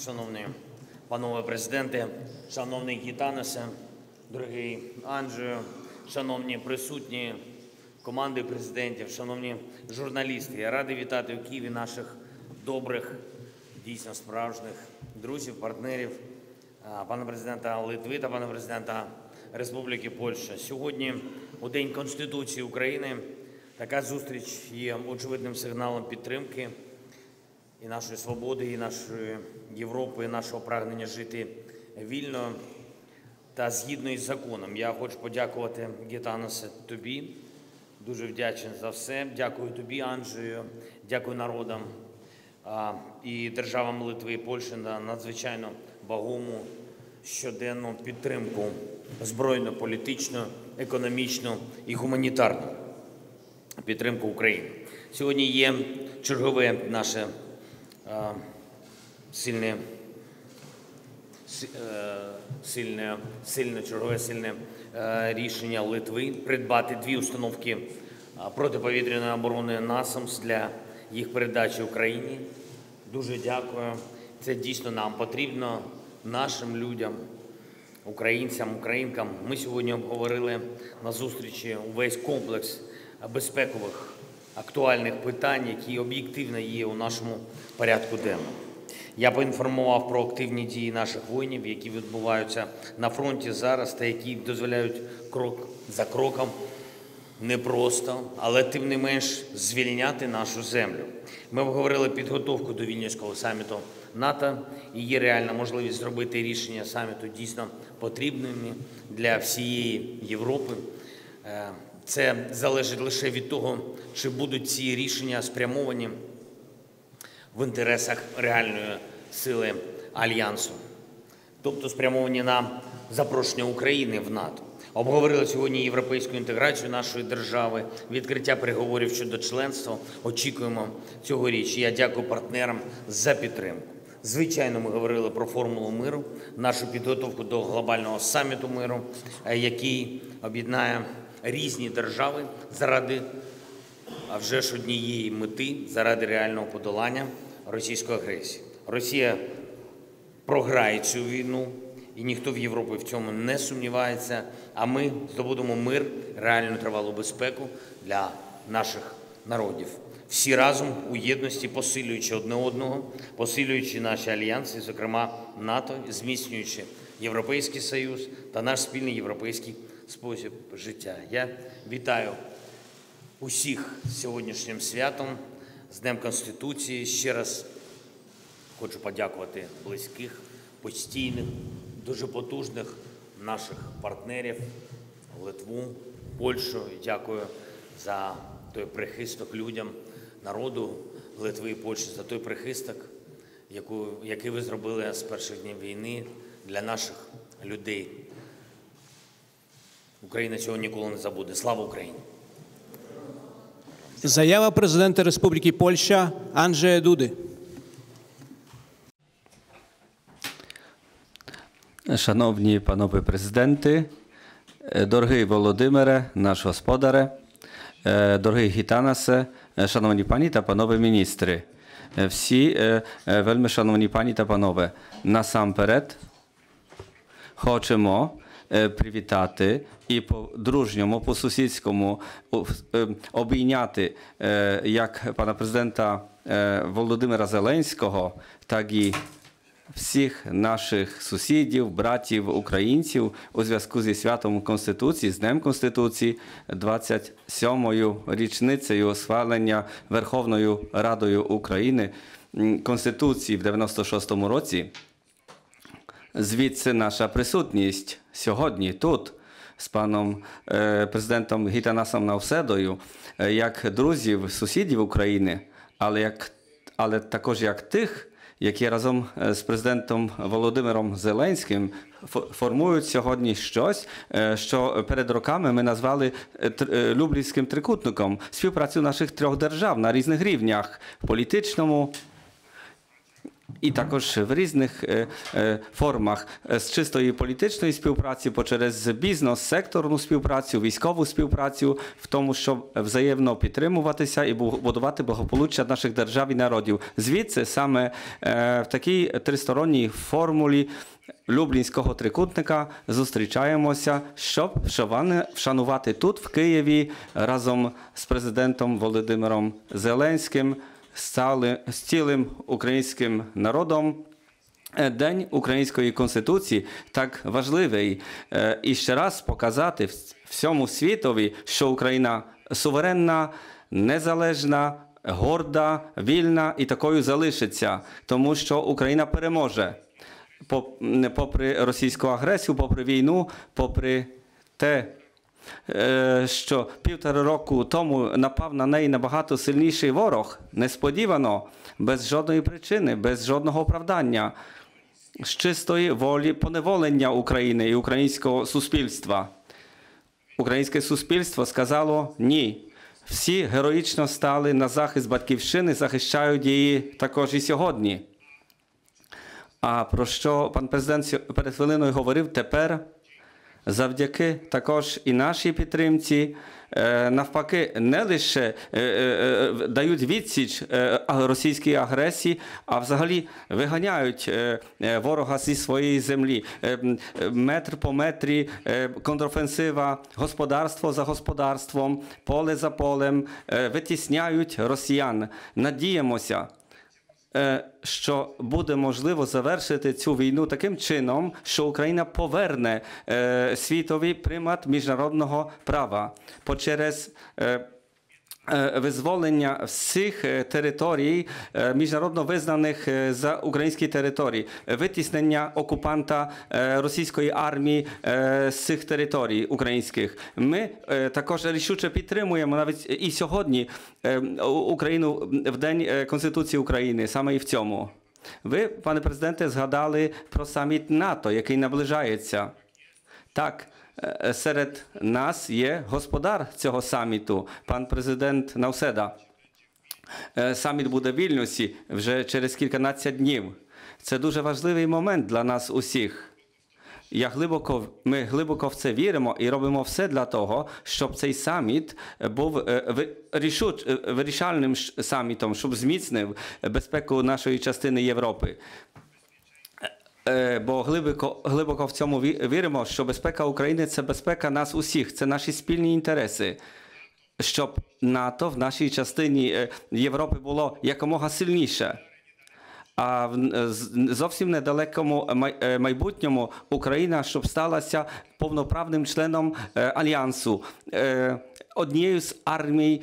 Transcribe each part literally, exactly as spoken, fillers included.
Шановні панове президенти, шановний Гітанасе, дорогий Анджею, шановні присутні команди президентів, шановні журналісти. Я радий вітати у Києві наших добрих, дійсно справжніх друзів, партнерів, пана президента Литви та пана президента Республіки Польща. Сьогодні, у День Конституції України, така зустріч є очевидним сигналом підтримки і нашої свободи, і нашої Європи, і нашого прагнення жити вільно та згідно із законом. Я хочу подякувати, Гітанасе, тобі. Дуже вдячний за все. Дякую тобі, Анджею, дякую народам а, і державам Литви і Польщі на надзвичайно вагому щоденну підтримку збройну, політичну, економічну і гуманітарну підтримку України. Сьогодні є чергове наше а, сильне, сильне, сильне, чергове сильне а, рішення Литви придбати дві установки протиповітряної оборони «Насамс» для їх передачі Україні. Дуже дякую. Це дійсно нам потрібно, нашим людям, українцям, українкам. Ми сьогодні обговорили на зустрічі увесь комплекс безпекових актуальних питань, які об'єктивно є у нашому порядку денному. Я поінформував про активні дії наших воїнів, які відбуваються на фронті зараз та які дозволяють крок за кроком непросто, але тим не менш звільняти нашу землю. Ми обговорили підготовку до Вільнюського саміту НАТО, і є реальна можливість зробити рішення саміту дійсно потрібними для всієї Європи. Це залежить лише від того, чи будуть ці рішення спрямовані в інтересах реальної сили Альянсу, тобто спрямовані на запрошення України в НАТО. Обговорили сьогодні європейську інтеграцію нашої держави, відкриття переговорів щодо членства. Очікуємо цьогоріч. Я дякую партнерам за підтримку. Звичайно, ми говорили про формулу миру, нашу підготовку до глобального саміту миру, який об'єднає різні держави заради, а вже ж однієї мети, заради реального подолання російської агресії. Росія програє цю війну, і ніхто в Європі в цьому не сумнівається, а ми здобудемо мир, реальну тривалу безпеку для наших народів. Всі разом у єдності, посилюючи одне одного, посилюючи наші альянси, зокрема НАТО, зміцнюючи Європейський Союз та наш спільний європейський спосіб життя. Я вітаю усіх з сьогоднішнім святом, з Днем Конституції. Ще раз хочу подякувати близьких, постійних, дуже потужних наших партнерів, Литву, Польщу. Дякую за той прихисток людям, народу Литви і Польщі, за той прихисток, яку, який ви зробили з перших днів війни для наших людей. Україна цього ніколи не забуде. Слава Україні! Заява президента Республіки Польща Анджея Дуди. Шановні панове президенти, дорогий Володимире, наш господаре, дорогий Гітанасе, шановні пані та панове міністри, всі вельми шановні пані та панове, насамперед хочемо привітати і по-дружньому, по-сусідському обійняти як пана президента Володимира Зеленського, так і всіх наших сусідів, братів, українців у зв'язку зі святом Конституції, з Днем Конституції, двадцять сьомою річницею схвалення Верховною Радою України Конституції в дев'яносто шостому році. Звідси наша присутність сьогодні тут з паном е, президентом Гітанасом Науседою, е, як друзів, сусідів України, але, як, але також як тих, які разом з президентом Володимиром Зеленським формують сьогодні щось, що перед роками ми назвали Люблінським трикутником, співпрацю наших трьох держав на різних рівнях – політичному, і також в різних е, е, формах з чистої політичної співпраці, по через бізнес-секторну співпрацю, військову співпрацю, в тому, щоб взаємно підтримуватися і будувати благополуччя наших держав і народів. Звідси саме е, в такій тристоронній формулі Люблінського трикутника зустрічаємося, щоб вшанувати тут, в Києві, разом з президентом Володимиром Зеленським, з цілим українським народом, День Української Конституції, так важливий. І ще раз показати всьому світові, що Україна суверенна, незалежна, горда, вільна і такою залишиться, тому що Україна переможе. Попри російську агресію, попри війну, попри те, що півтора року тому напав на неї набагато сильніший ворог, несподівано, без жодної причини, без жодного оправдання, з чистої волі поневолення України і українського суспільства. Українське суспільство сказало «ні». Всі героїчно стали на захист батьківщини, захищають її також і сьогодні. А про що пан президент перед хвилиною говорив, тепер завдяки також і нашій підтримці, навпаки, не лише дають відсіч російській агресії, а взагалі виганяють ворога зі своєї землі. Метр по метрі, контрофенсива, господарство за господарством, поле за полем, витісняють росіян. Надіємося, що буде можливо завершити цю війну таким чином, що Україна поверне е, світові примат міжнародного права через е, е, визволення всіх територій, е, міжнародно визнаних е, за українські території, витіснення окупанта е, російської армії е, з цих територій українських. Ми е, також рішуче підтримуємо навіть і сьогодні е, Україну в День Конституції України, саме і в цьому. Ви, пане президенте, згадали про саміт НАТО, який наближається. Так, серед нас є господар цього саміту, пан президент Науседа. Саміт буде в Вільнюсі вже через кільканадцять днів. Це дуже важливий момент для нас усіх. Я глибоко, ми глибоко в це віримо і робимо все для того, щоб цей саміт був вирішуч, вирішальним самітом, щоб зміцнив безпеку нашої частини Європи. Бо глибоко, глибоко в цьому віримо, що безпека України – це безпека нас усіх, це наші спільні інтереси. Щоб НАТО в нашій частині Європи було якомога сильніше. А в зовсім недалекому майбутньому Україна, щоб сталася повноправним членом Альянсу, однією з армій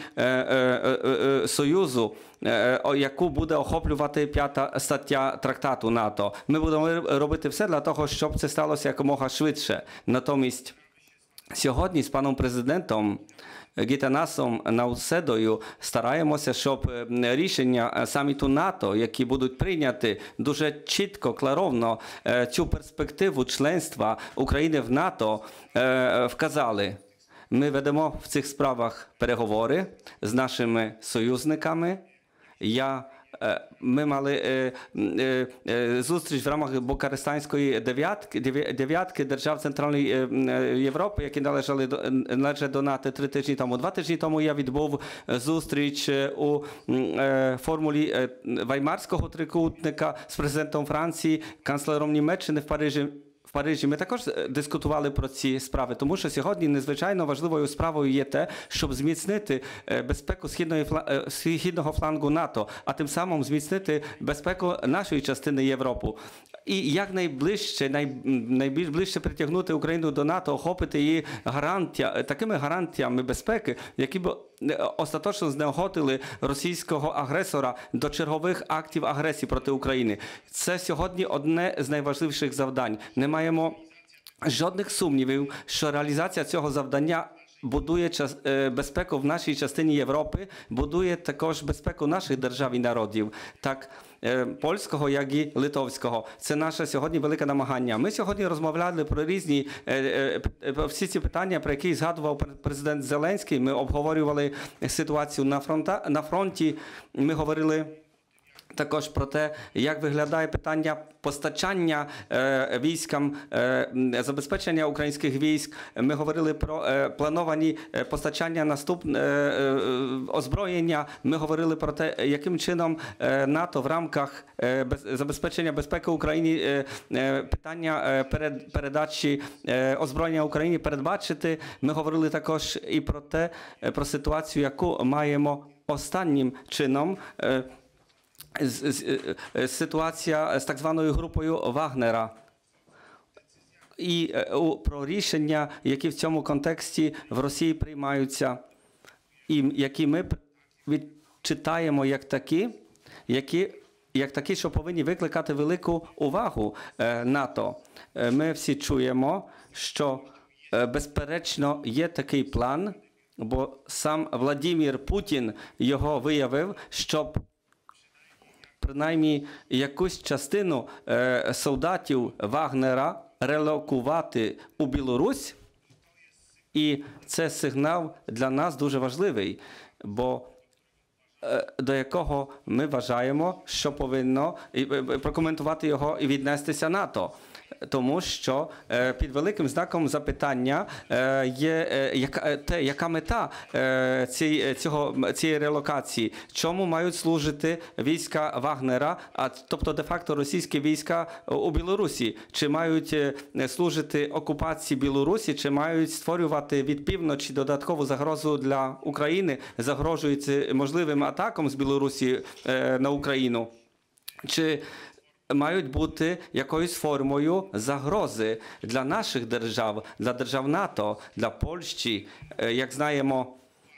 Союзу, яку буде охоплювати п'ята стаття трактату НАТО. Ми будемо робити все для того, щоб це сталося якомога швидше. Натомість сьогодні з паном президентом Гітанасом Науседою стараємося, щоб рішення саміту НАТО, які будуть прийняті дуже чітко, кларовно цю перспективу членства України в НАТО, вказали. Ми ведемо в цих справах переговори з нашими союзниками. Я Ми мали зустріч в рамах Букарестанської дев'ятки, дев'ятки держав Центральної Європи, які належали до, належать до НАТО три тижні тому. Два тижні тому я відбув зустріч у формулі Ваймарського трикутника з президентом Франції, канцлером Німеччини в Парижі. В Парижі ми також дискутували про ці справи, тому що сьогодні надзвичайно важливою справою є те, щоб зміцнити безпеку східної, східного флангу НАТО, а тим самим зміцнити безпеку нашої частини Європи. І якнайближче, най, найбільш ближче притягнути Україну до НАТО, охопити її гарантія, такими гарантіями безпеки, які б остаточно знеохотили російського агресора до чергових актів агресії проти України. Це сьогодні одне з найважливіших завдань. Не маємо жодних сумнівів, що реалізація цього завдання будує безпеку в нашій частині Європи, будує також безпеку наших держав і народів, так польського, як і литовського. Це наше сьогодні велике намагання. Ми сьогодні розмовляли про різні, всі ці питання, про які згадував президент Зеленський. Ми обговорювали ситуацію на, фронта, на фронті, ми говорили також про те, як виглядає питання постачання е, військам, е, забезпечення українських військ. Ми говорили про е, плановані е, постачання наступне е, е, озброєння. Ми говорили про те, яким чином е, НАТО в рамках е, без, забезпечення безпеки Україні е, е, питання е, перед, передачі е, озброєння Україні передбачити. Ми говорили також і про те, е, про ситуацію, яку маємо останнім чином. Е, Ситуація з так званою групою Вагнера і про рішення, які в цьому контексті в Росії приймаються, і які ми відчитаємо як такі, які, як такі, що повинні викликати велику увагу НАТО. Ми всі чуємо, що безперечно є такий план, бо сам Владимир Путін його виявив, щоб принаймні якусь частину е, солдатів Вагнера релокувати у Білорусь. І це сигнал для нас дуже важливий, бо е, до якого ми вважаємо, що повинно і, е, прокоментувати його і віднестися НАТО. Тому що е, під великим знаком запитання е, є е, яка, те, яка мета е, цієї, цього, цієї релокації, чому мають служити війська Вагнера, а тобто де-факто російські війська у Білорусі, чи мають е, служити окупації Білорусі, чи мають створювати від півночі додаткову загрозу для України, загрожуючи можливим атакам з Білорусі е, на Україну, чи мають бути якоюсь формою загрози для наших держав, для держав НАТО, для Польщі. Як знаємо,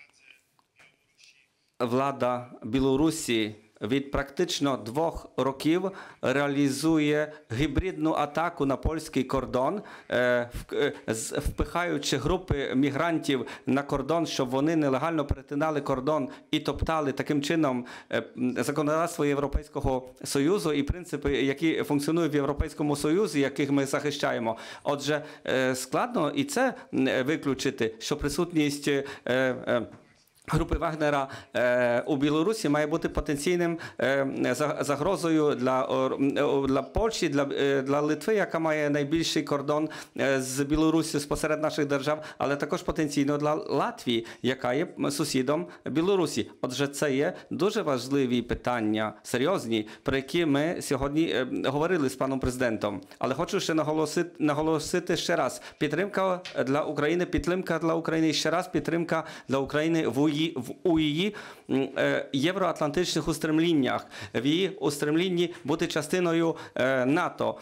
влада Білорусі від практично двох років реалізує гібридну атаку на польський кордон, впихаючи групи мігрантів на кордон, щоб вони нелегально перетинали кордон і топтали таким чином законодавство Європейського Союзу і принципи, які функціонують в Європейському Союзі, яких ми захищаємо. Отже, складно і це виключити, що присутність групи Вагнера е, у Білорусі має бути потенційним е, загрозою для, для Польщі, для, для Литви, яка має найбільший кордон е, з Білорусі спосеред наших держав, але також потенційно для Латвії, яка є сусідом Білорусі. Отже, це є дуже важливі питання, серйозні, про які ми сьогодні е, говорили з паном президентом. Але хочу ще наголосити, наголосити ще раз. Підтримка для України, підтримка для України і ще раз підтримка для України в у її євроатлантичних устремліннях, в її устремлінні бути частиною НАТО,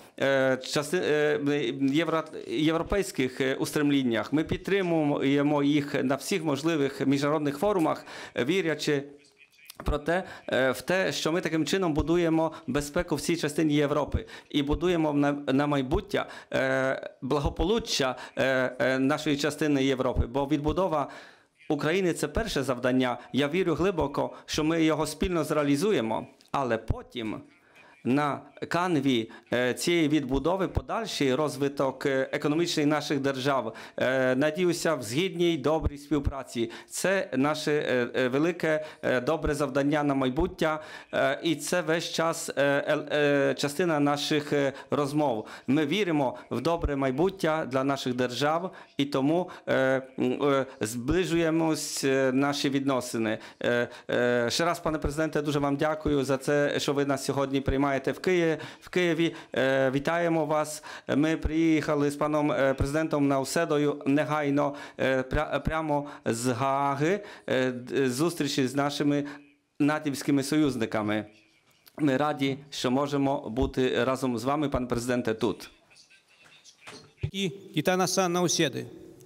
європейських устремліннях. Ми підтримуємо їх на всіх можливих міжнародних форумах, вірячи про те, в те, що ми таким чином будуємо безпеку в цій частині Європи і будуємо на, на майбуття благополуччя нашої частини Європи, бо відбудова України – це перше завдання. Я вірю глибоко, що ми його спільно зреалізуємо, але потім на канві цієї відбудови подальший розвиток економічний наших держав. Надіюся, в згідній, добрій співпраці. Це наше велике, добре завдання на майбуття, і це весь час частина наших розмов. Ми віримо в добре майбуття для наших держав, і тому зближуємось наші відносини. Ще раз, пане президенте, дуже вам дякую за це, що ви нас сьогодні приймаєте в Києві. В Києві. Вітаємо вас. Ми приїхали з паном президентом Науседою негайно прямо з Гааги, зустрічі з нашими натівськими союзниками. Ми раді, що можемо бути разом з вами, пан президенте, тут. Гітанаса Науседи.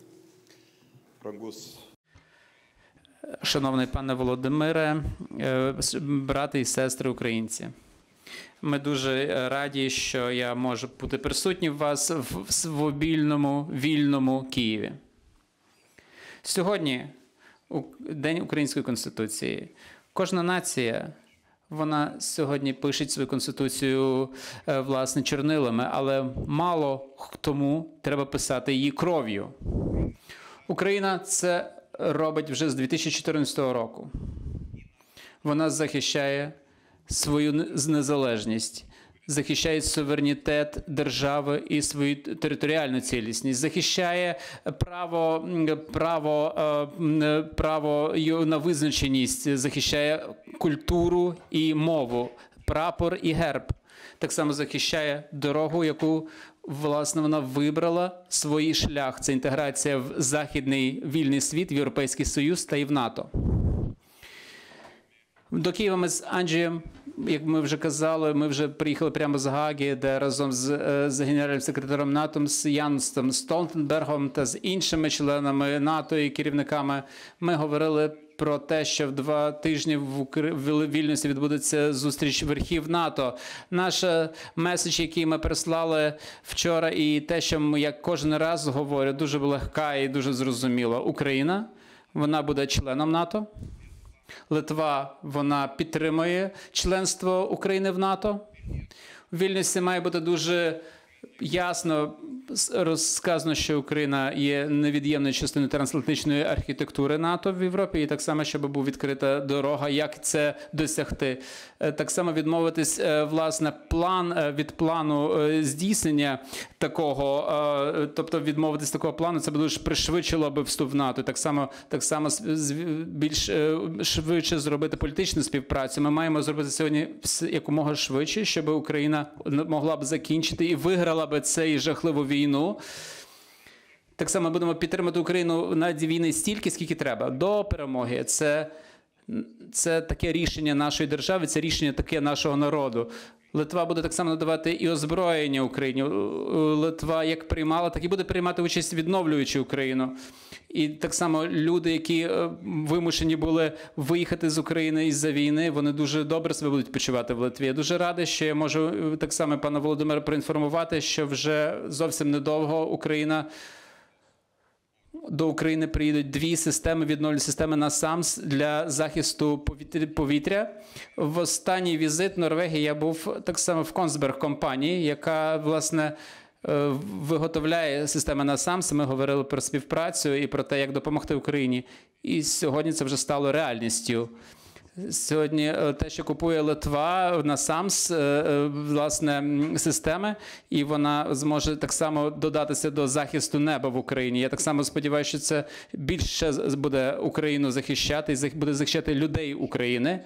Шановний пане Володимире, брати і сестри українці. Ми дуже раді, що я можу бути присутній у вас в свобільному, вільному Києві. Сьогодні, у День Української Конституції, кожна нація, вона сьогодні пише свою Конституцію, власне, чорнилами, але мало тому треба писати її кров'ю. Україна це робить вже з дві тисячі чотирнадцятого року. Вона захищає свою не- незалежність, захищають суверенітет держави і свою територіальну цілісність, захищає право, м, право, е, м, право й- на визначеність, захищає культуру і мову, прапор і герб. Так само захищає дорогу, яку, власне, вона вибрала свій шлях. Це інтеграція в західний вільний світ, в Європейський Союз та і в НАТО. До Києва ми з Анджеєм, як ми вже казали, ми вже приїхали прямо з Гаги, де разом з, е, з генеральним секретарем НАТО, з Янсом Столтенбергом та з іншими членами НАТО і керівниками ми говорили про те, що в два тижні в Укр- в Вільнюсі відбудеться зустріч верхів НАТО. Наш е, меседж, який ми прислали вчора, і те, що ми, як кожен раз говорю, дуже легка і дуже зрозуміла. Україна, вона буде членом НАТО. Литва, вона підтримує членство України в НАТО. У Вільнюсі має бути дуже ясно розказано, що Україна є невід'ємною частиною трансатлантичної архітектури НАТО в Європі, і так само, щоб була відкрита дорога, як це досягти. Е, Так само відмовитись, е, власне, план е, від плану е, здійснення такого, е, тобто відмовитись такого плану, це б дуже пришвидшило би вступ в НАТО. Так само, так само з- з- більш е, швидше зробити політичну співпрацю. Ми маємо зробити сьогодні все якомога швидше, щоб Україна могла б закінчити і виграла би цей жахливу війну. Так само будемо підтримати Україну на війни стільки, скільки треба. До перемоги. Це, це таке рішення нашої держави, це рішення таке нашого народу. Литва буде так само надавати і озброєння Україні. Литва як приймала, так і буде приймати участь, відновлюючи Україну. І так само люди, які е, вимушені були виїхати з України із-за війни, вони дуже добре себе будуть почувати в Литві. Я дуже радий, що я можу е, так само пана Володимира проінформувати, що вже зовсім недовго Україна до України приїдуть дві системи, відновлені системи насамс для захисту повітря- повітря. В останній візит в Норвегії я був так само в Консберг компанії, яка, власне, е, виготовляє системи насамс. Ми говорили про співпрацю і про те, як допомогти Україні. І сьогодні це вже стало реальністю. Сьогодні е, те, що купує Литва на САМС, е, е, власне, м, системи, і вона зможе так само додатися до захисту неба в Україні. Я так само сподіваюся, що це більше з- буде Україну захищати і зах- буде захищати людей України.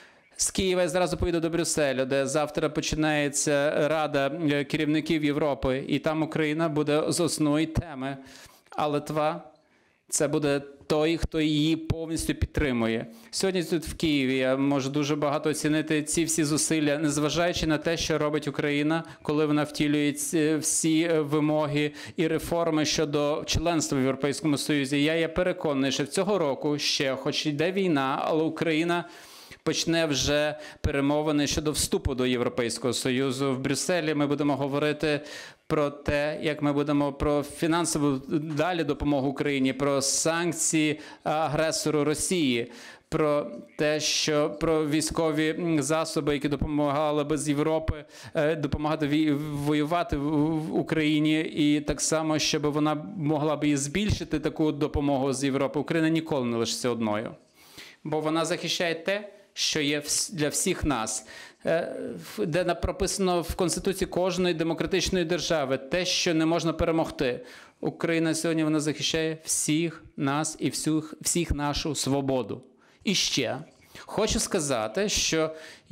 З Києва я зразу поїду до Брюсселю, де завтра починається Рада е, керівників Європи, і там Україна буде з основної теми, а Литва – це буде той, хто її повністю підтримує. Сьогодні тут в Києві я можу дуже багато оцінити ці всі зусилля, незважаючи на те, що робить Україна, коли вона втілює ці- всі вимоги і реформи щодо членства в Європейському Союзі. Я є переконаний, що цього року ще, хоч йде війна, але Україна почне вже перемовини щодо вступу до Європейського Союзу. В Брюсселі ми будемо говорити про те, як ми будемо про фінансову далі допомогу Україні, про санкції агресору Росії, про те, що про військові м, засоби, які допомагали би з Європи е, допомагати вій- воювати в в Україні, і так само, щоб вона могла б і збільшити таку допомогу з Європи. Україна ніколи не лишиться одною, бо вона захищає те, що є вс- для всіх нас, Е, в- де на- прописано в Конституції кожної демократичної держави, те, що не можна перемогти. Україна сьогодні вона захищає всіх нас і всіх, всіх нашу свободу. І ще хочу сказати, що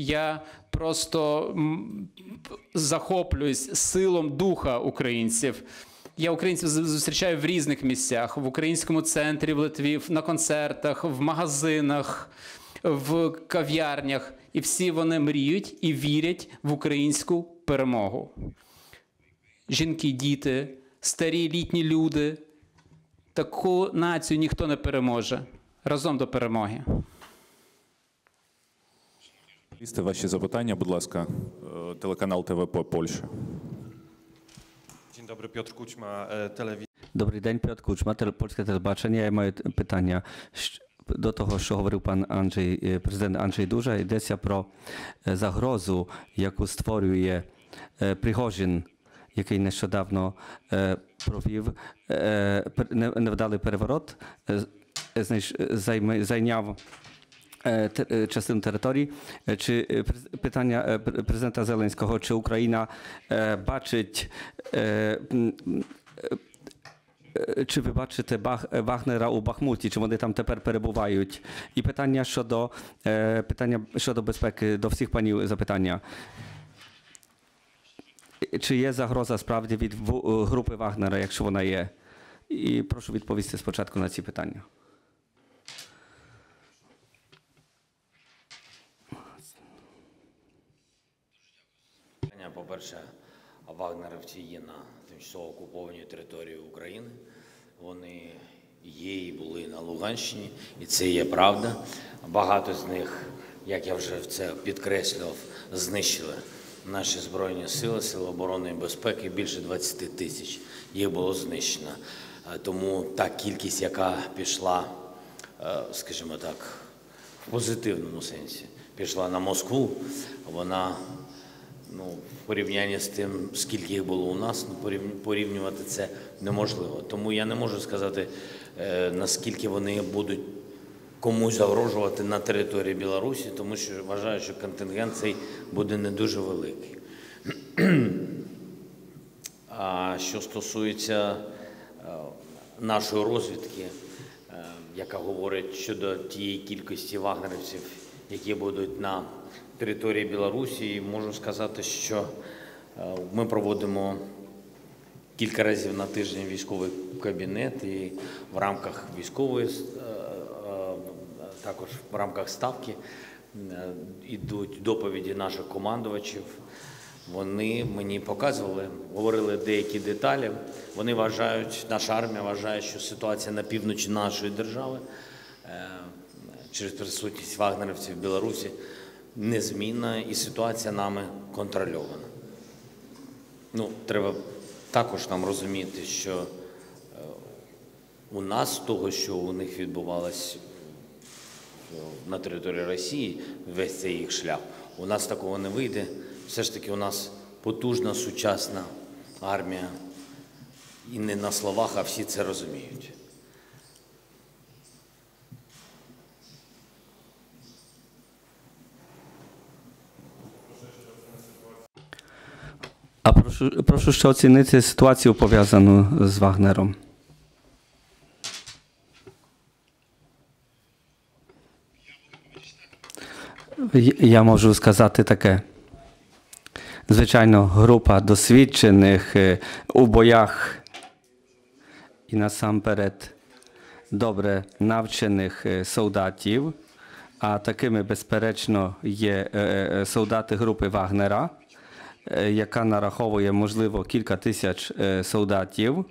я просто м, захоплююсь силом духа українців. Я українців з- зустрічаю в різних місцях: в українському центрі в Литві, на концертах, в магазинах, в кав'ярнях. І всі вони мріють і вірять в українську перемогу. Жінки, діти, старі літні люди. Таку націю ніхто не переможе. Разом до перемоги. Журналісти, ваші запитання, будь ласка, Е, телеканал ТВ по Польща. Dzień dobry, Piotr Kućma, e, telewizja. Добрий день, Петр Кучма, теле- польське телебачення. Я маю питання Щ- до того, що говорив пан Анджей, е, президент Анджей Дужа. Йдеться про е, загрозу, яку створює е, Пригожин, який нещодавно е, провів е, пер- не- невдалий переворот, е, знайш- займи- зайняв е, те- е, частину території. Е, Чи е, през- питання е, пр- президента Зеленського, чи Україна е, бачить, е, м, е, е, чи ви бачите Бах, е, Вагнера у Бахмуті, чи вони там тепер перебувають? І питання щодо, е, питання щодо безпеки, до всіх панів запитання. Чи є загроза справді від в- групи Вагнера, якщо вона є? І прошу відповісти спочатку на ці питання. По-перше, вагнерівці є на тимчасово окупованій території України. Вони є і були на Луганщині, і це є правда. Багато з них, як я вже це підкреслював, знищили наші Збройні сили, Сили оборони і безпеки. Більше двадцяти тисяч їх було знищено. Е, Тому та кількість, яка пішла, е, скажімо так, в позитивному сенсі, пішла на Москву, вона, ну, в порівнянні з тим, скільки їх було у нас, ну, порівню- порівнювати це неможливо. Тому я не можу сказати, е, наскільки вони будуть комусь загрожувати на території Білорусі, тому що вважаю, що контингент цей буде не дуже великий. А що стосується е, нашої розвідки, е, яка говорить щодо тієї кількості вагнерівців, які будуть на території Білорусі, можу сказати, що е, ми проводимо кілька разів на тиждень військовий кабінет, і в рамках військової, е, е, також в рамках ставки е, ідуть доповіді наших командувачів. Вони мені показували, говорили деякі деталі. Вони вважають, наша армія вважає, що ситуація на півночі нашої держави е, через присутність вагнерівців в Білорусі незмінна, і ситуація нами контрольована. Ну, треба також нам розуміти, що е, у нас того, що у них відбувалось на території Росії, весь цей їх шлях, у нас такого не вийде. Все ж таки у нас потужна, сучасна армія. І не на словах, а всі це розуміють. А прошу, прошу ще оцінити ситуацію, пов'язану з Вагнером. Й- Я можу сказати таке. Звичайно, група досвідчених е, у боях і насамперед добре навчених е, солдатів, а такими, безперечно, є е, е, солдати групи Вагнера, е, яка нараховує, можливо, кілька тисяч е, солдатів,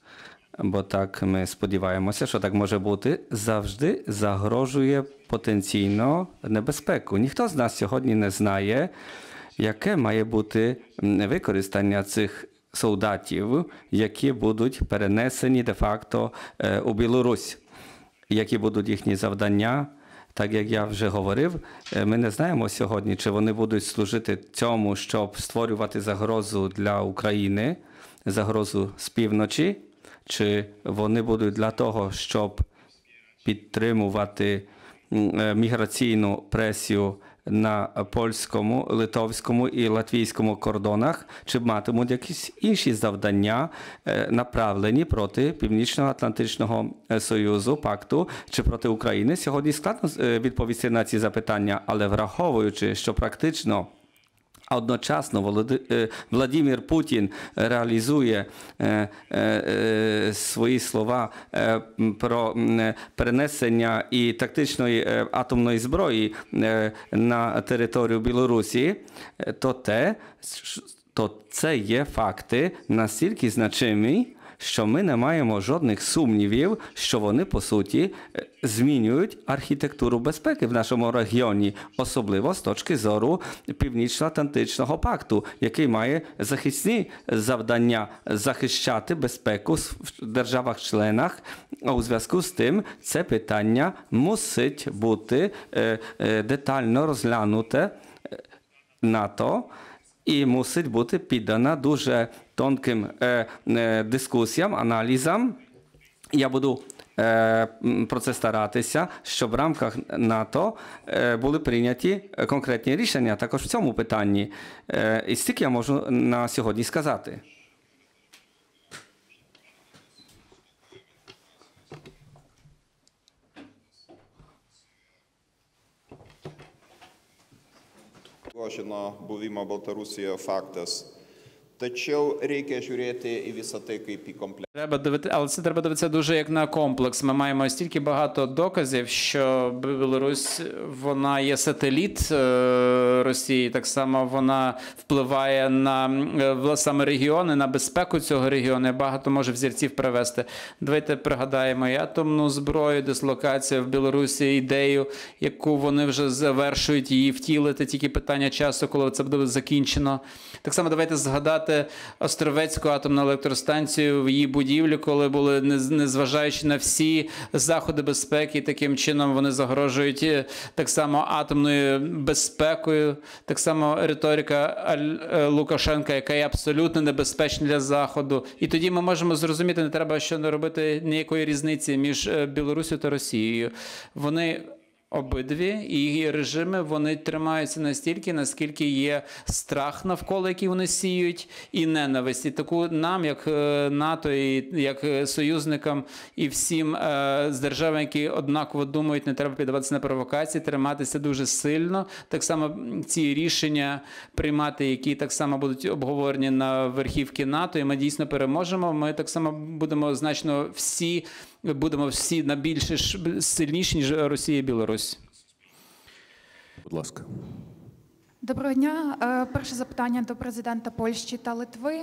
бо так ми сподіваємося, що так може бути, завжди загрожує потенційно небезпеку. Ніхто з нас сьогодні не знає, яке має бути м, використання цих солдатів, які будуть перенесені де-факто е, у Білорусь, які будуть їхні завдання. Так як я вже говорив, е, ми не знаємо сьогодні, чи вони будуть служити цьому, щоб створювати загрозу для України, загрозу з півночі, чи вони будуть для того, щоб підтримувати м, е, міграційну пресію на польському, литовському і латвійському кордонах, чи матимуть якісь інші завдання, е, направлені проти Північно-Атлантичного е, Союзу, пакту, чи проти України. Сьогодні складно е, відповісти на ці запитання, але враховуючи, що практично а одночасно Володи- е, Владимир Путін реалізує е, е, е, свої слова е, м, про м, е, перенесення і тактичної е, атомної зброї е, на територію Білорусі, е, то те, ш- то це є факти настільки значимі, що ми не маємо жодних сумнівів, що вони, по суті, е, змінюють архітектуру безпеки в нашому регіоні, особливо з точки зору Північно-Атлантичного пакту, який має захисні завдання захищати безпеку в державах-членах. А у зв'язку з тим це питання мусить бути е, е, детально розглянуте е, НАТО, і мусить бути піддана дуже тонким е, е, дискусіям, аналізам. Я буду е, м, про це старатися, щоб в рамках НАТО е, були прийняті конкретні рішення також в цьому питанні. Е, і стільки я можу на сьогодні сказати. Žino buvimo Baltarusijoje faktas. Tačiau reikia žiūrėti į visą tai kaip į kompleksą. Треба дивити, але це треба дивитися дуже як на комплекс. Ми маємо стільки багато доказів, що Білорусь, вона є сателіт е, Росії, так само вона впливає на е, саме регіони, на безпеку цього регіону, багато може взірців привести. Давайте пригадаємо і атомну зброю, дислокацію в Білорусі, ідею, яку вони вже завершують її втілити, тільки питання часу, коли це буде закінчено. Так само давайте згадати Островецьку атомну електростанцію в її будівлі, коли були, незважаючи на всі заходи безпеки, таким чином вони загрожують так само атомною безпекою, так само риторика Лукашенка, яка є абсолютно небезпечна для Заходу. І тоді ми можемо зрозуміти, не треба що не робити ніякої різниці між Білорусію та Росією. Вони обидві, і її режими, вони тримаються настільки, наскільки є страх навколо, який вони сіють, і ненависть. І таку нам, як НАТО, і як союзникам, і всім е, з державами, які однаково думають, не треба піддаватися на провокації, триматися дуже сильно. Так само ці рішення приймати, які так само будуть обговорені на верхівці НАТО, і ми дійсно переможемо. Ми так само будемо значно всі будемо всі на більше сильніші, ніж Росія і Білорусь. Будь ласка. Доброго дня. Перше запитання до президента Польщі та Литви.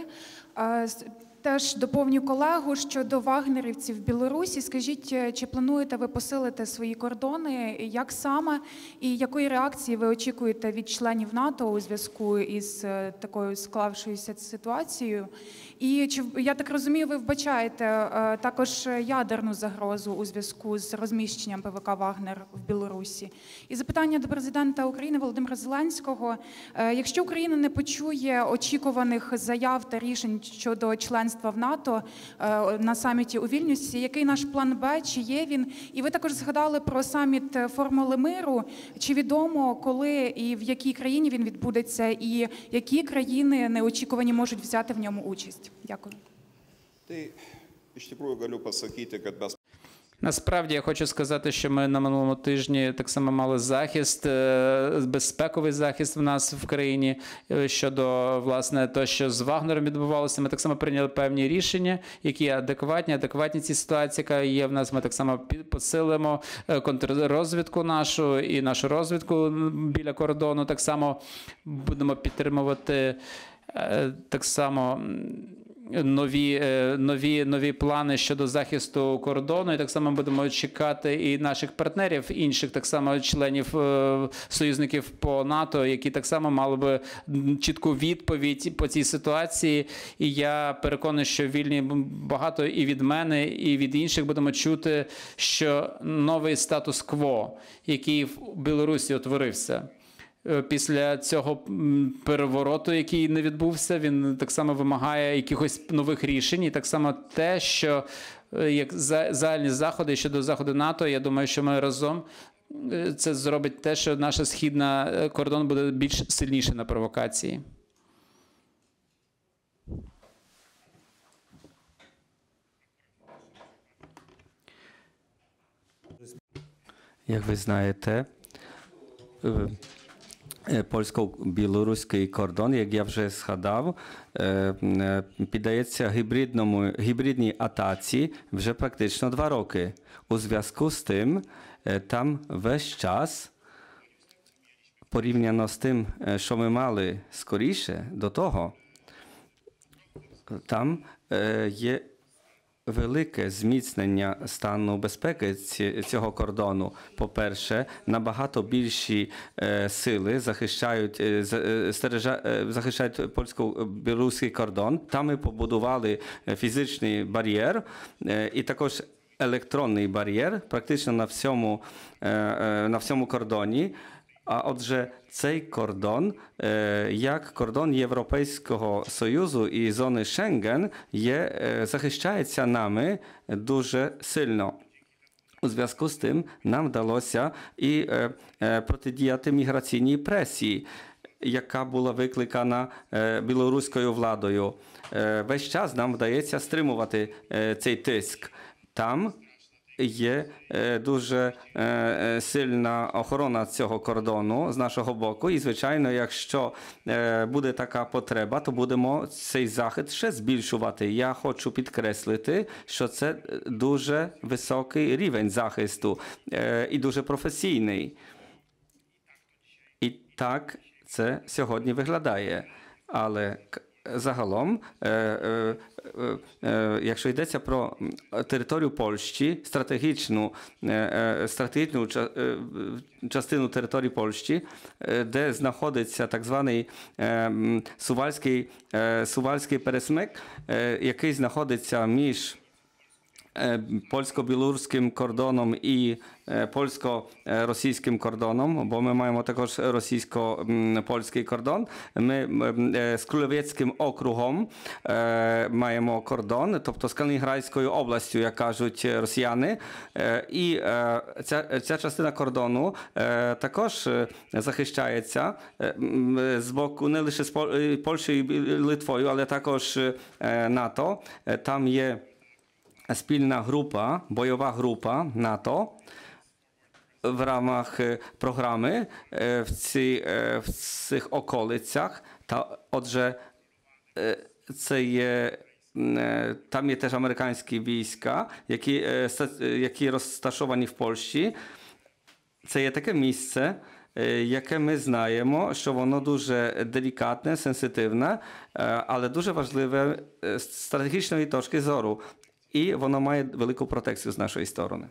Теж доповню колегу щодо вагнерівців в Білорусі. Скажіть, чи плануєте ви посилити свої кордони, як саме, і якої реакції ви очікуєте від членів НАТО у зв'язку із такою склавшоюся ситуацією? І чи, я так розумію, ви вбачаєте також ядерну загрозу у зв'язку з розміщенням ПВК «Вагнер» в Білорусі? І запитання до президента України Володимира Зеленського. Якщо Україна не почує очікуваних заяв та рішень щодо членства в НАТО на саміті у Вільнюсі, який наш план Б, чи є він? І ви також згадали про саміт «Формули миру». Чи відомо, коли і в якій країні він відбудеться, і які країни неочікувані можуть взяти в ньому участь? Дякую. Tai iš tikrųjų galiu pasakyti, kad mes Насправді, я хочу сказати, що ми на минулому тижні так само мали захист, безпековий захист в нас в країні щодо, власне, того, що з Вагнером відбувалося. Ми так само прийняли певні рішення, які адекватні, адекватні ці ситуації, яка є в нас. Ми так само посилимо контррозвідку нашу і нашу розвідку біля кордону. Так само будемо підтримувати так само нові, нові, нові плани щодо захисту кордону, і так само будемо чекати і наших партнерів, інших так само членів союзників по НАТО, які так само мали би чітку відповідь по цій ситуації. І я переконаний, що вільні багато і від мене, і від інших будемо чути, що новий статус-кво, який в Білорусі утворився, після цього перевороту, який не відбувся, він так само вимагає якихось нових рішень. І так само те, що як загальні заходи щодо заходу НАТО, я думаю, що ми разом це зробить те, що наша східна кордон буде більш сильніше на провокації. Як ви знаєте, польсько-білоруський кордон, як я вже згадав, піддається гібридному, гібридній атаці вже практично два роки. У зв'язку з тим, там весь час, порівняно з тим, що ми мали скоріше до того, там є велике зміцнення стану безпеки цього кордону. По-перше, набагато більші е, сили захищають, е, стережа, е, захищають польсько-білоруський кордон. Там ми побудували фізичний бар'єр е, і також електронний бар'єр практично на всьому, е, е, на всьому кордоні. А отже, цей кордон, як кордон Європейського Союзу і зони Шенген, є, захищається нами дуже сильно. У зв'язку з тим нам вдалося і е, е, протидіяти міграційній пресії, яка була викликана е, білоруською владою. Е, весь час нам вдається стримувати е, цей тиск. Там є е, дуже е, сильна охорона цього кордону з нашого боку. І, звичайно, якщо е, буде така потреба, то будемо цей захід ще збільшувати. Я хочу підкреслити, що це дуже високий рівень захисту е, і дуже професійний. І так це сьогодні виглядає. Але загалом, е, е, е, е, якщо йдеться про територію Польщі, стратегічну, е, е, стратегічну ча- е, частину території Польщі, е, де знаходиться так званий е, м, Сувальський, е, Сувальський пересмик, е, який знаходиться між е, польсько-білоруським кордоном і е, польсько-російським кордоном, бо ми маємо також російсько-польський кордон. Ми м, е, з Крулевецьким округом е, маємо кордон, тобто з Калінінградською областю, як кажуть росіяни. Е, і е, ця, ця частина кордону е, також е, захищається е, м, з боку не лише з Пол- Польщею і Литвою, але також е, НАТО. Е, Там є спільна група, бойова група НАТО в ramach е, програми е, в, ці, е, в цих околицях. Та, отже, е, це є, е, там є теж американські війська, які, е, ста- е, які розташовані в Польщі. Це є таке місце, е, яке ми знаємо, що воно дуже делікатне, сенситивне, е, але дуже важливе е, з стратегічної точки зору. І воно має велику протекцію з нашої сторони.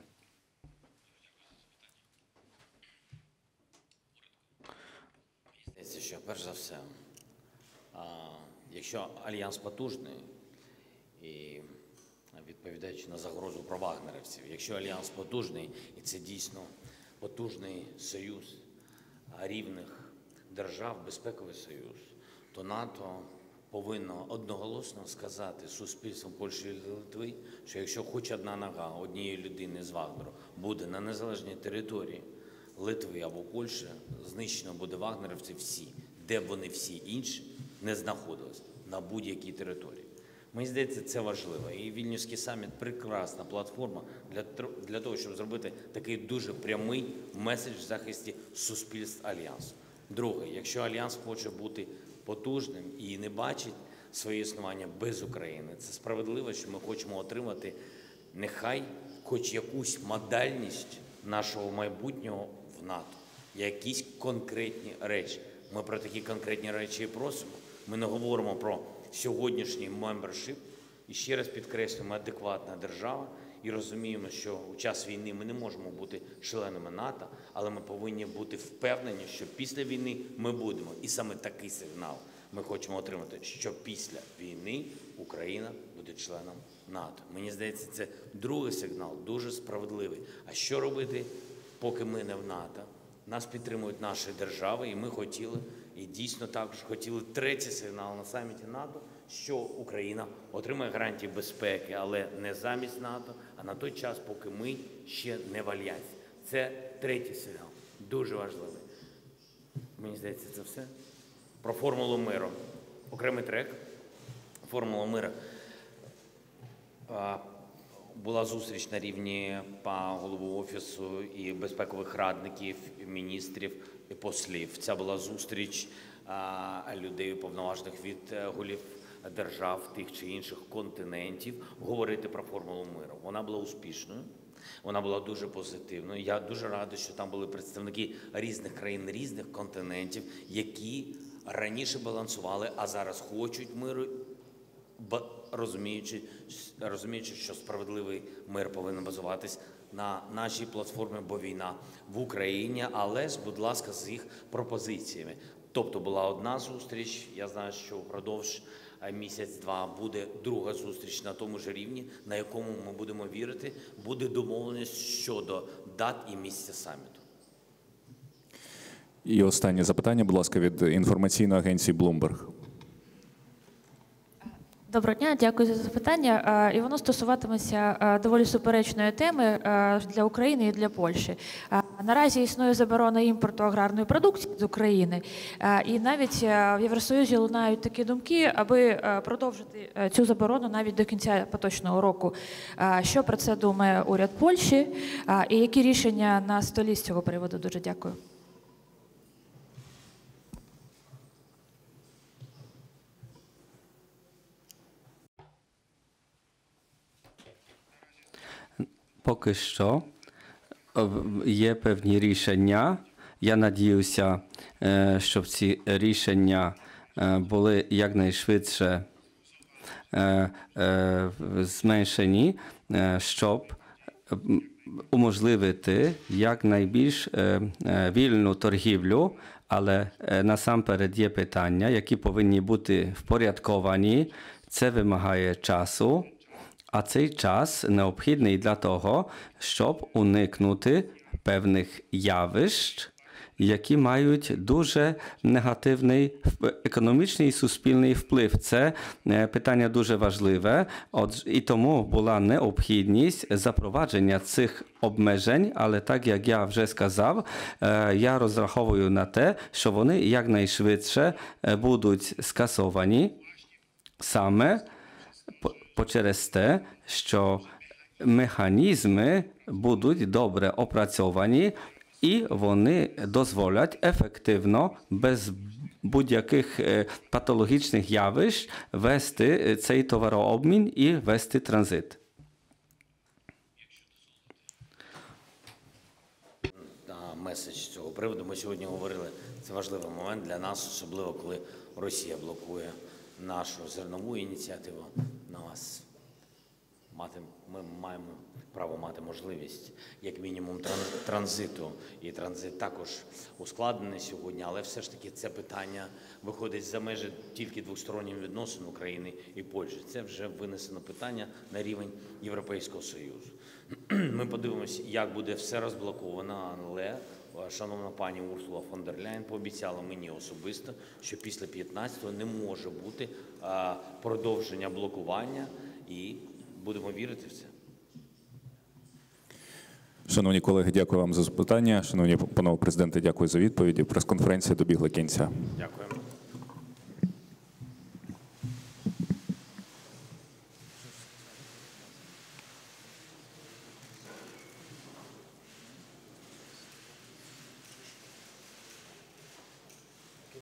Здається, що перш за все, а, якщо альянс потужний і відповідаючи на загрозу про вагнерівців, якщо альянс потужний і це дійсно потужний союз рівних держав, безпековий союз, то НАТО повинно одноголосно сказати суспільству Польщі і Литви, що якщо хоч одна нога однієї людини з Вагнеру буде на незалежній території Литви або Польщі, знищено буде вагнерівців всі, де б вони всі інші не знаходились, на будь-якій території. Мені здається, це важливо. І Вільнюський саміт – прекрасна платформа для, для того, щоб зробити такий дуже прямий меседж в захисті суспільств Альянсу. Друге, якщо Альянс хоче бути потужним і не бачить своє існування без України, це справедливо, що ми хочемо отримати нехай хоч якусь модальність нашого майбутнього в НАТО, якісь конкретні речі. Ми про такі конкретні речі і просимо. Ми не говоримо про сьогоднішній мембершип. І ще раз підкреслюємо, адекватна держава і розуміємо, що у час війни ми не можемо бути членами НАТО, але ми повинні бути впевнені, що після війни ми будемо. І саме такий сигнал ми хочемо отримати, що після війни Україна буде членом НАТО. Мені здається, це другий сигнал, дуже справедливий. А що робити, поки ми не в НАТО? Нас підтримують наші держави, і ми хотіли, і дійсно також хотіли третій сигнал на саміті НАТО, що Україна отримає гарантії безпеки, але не замість НАТО, а на той час, поки ми ще не в альянсі. Це третій сигнал, дуже важливий. Мені здається, це все. Про формулу миру. Окремий трек. Формула миру. Була зустріч на рівні голови Офісу і безпекових радників, міністрів і послів. Ця була зустріч а, людей уповноважених від голів держав тих чи інших континентів говорити про формулу миру. Вона була успішною, вона була дуже позитивною. Я дуже радий, що там були представники різних країн, різних континентів, які раніше балансували, а зараз хочуть миру, розуміючи, розуміючи, що справедливий мир повинен базуватись на нашій платформі, бо війна в Україні, але ж, будь ласка, з їх пропозиціями. Тобто була одна зустріч, я знаю, що впродовж місяць-два буде друга зустріч на тому ж рівні, на якому ми будемо вірити, буде домовленість щодо дат і місця саміту. І останнє запитання, будь ласка, від інформаційної агенції Bloomberg. Доброго дня, дякую за запитання. Е, І воно стосуватиметься е, доволі суперечної теми е, для України і для Польщі. Е, Наразі існує заборона імпорту аграрної продукції з України, Е, і навіть е, в Євросоюзі лунають такі думки, аби е, продовжити е, цю заборону навіть до кінця поточного року. Е, Що про це думає уряд Польщі Е, і які рішення на столі з цього приводу? Дуже дякую. Поки що е, є певні рішення. Я надіюся, е, щоб ці рішення е, були якнайшвидше е, е, зменшені, е, щоб м, уможливити якнайбільш е, е, вільну торгівлю, але е, насамперед є питання, які повинні бути впорядковані. Це вимагає часу. А цей час необхідний для того, щоб уникнути певних явищ, які мають дуже негативний економічний і суспільний вплив. Це питання дуже важливе, і тому була необхідність запровадження цих обмежень, але так, як я вже сказав, я розраховую на те, що вони якнайшвидше будуть скасовані саме через те, що механізми будуть добре опрацьовані і вони дозволять ефективно, без будь-яких патологічних явищ, вести цей товарообмін і вести транзит. Меседж з цього приводу. Ми сьогодні говорили, це важливий момент для нас, особливо коли Росія блокує нашу зернову ініціативу. На вас мати, ми маємо право мати можливість, як мінімум, транзиту. І транзит також ускладнений сьогодні, але все ж таки це питання виходить за межі тільки двосторонніх відносин України і Польщі. Це вже винесено питання на рівень Європейського Союзу. Ми подивимося, як буде все розблоковано, але шановна пані Урсула фон дер Ляєн пообіцяла мені особисто, що після п'ятнадцятого не може бути а, продовження блокування, і будемо вірити в це. Шановні колеги, дякую вам за запитання. Шановні панове президенти, дякую за відповіді. Прес-конференція добігла кінця. Дякую.